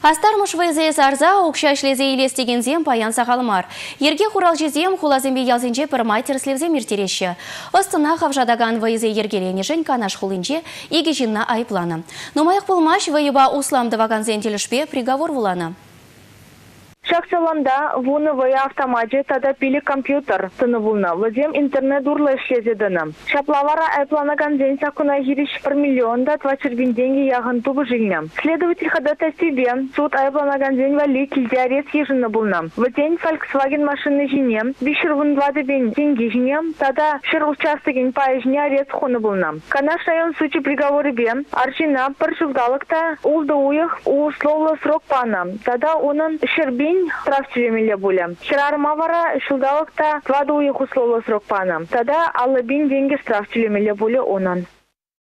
Астармыш вайзе сарза укша шлезе илестеген зем паян сағалымар. Ерге хурал жезем хулазембе ялзенже пірмай терслевзе миртереші. Остына хавжадаган вайзе ергелене жын канаш хулынже иге жинна айпланы. Нумайық пулмаш вайыба усламдываган зентелішпе приговор вуланы. Шаксаланда вуны вая автомате тада пили компьютер тыны вулна. Вазем интернет урлы шлезедіні. Шаплавара айпланаган день сакуна гириш 1 миллионда 20 деньги ягын тубы жильня. Следователь ходата себе суд айпланаган день вали кильдярес ежины булна. В день Volkswagen машины жине, бишер вундлады бен деньги жине, тада шыр участыген паяжне арест хуны булна. Канаш район сучи приговоры бен, арчина паршывдалыкта улды уйых условлы срок пана. Тада онын шербен штраф тюремеле буля. Ширарма вара шылдалыкта 2 уйых условлы срок пана. Тада алыбин деньги штраф тюремеле буля онын.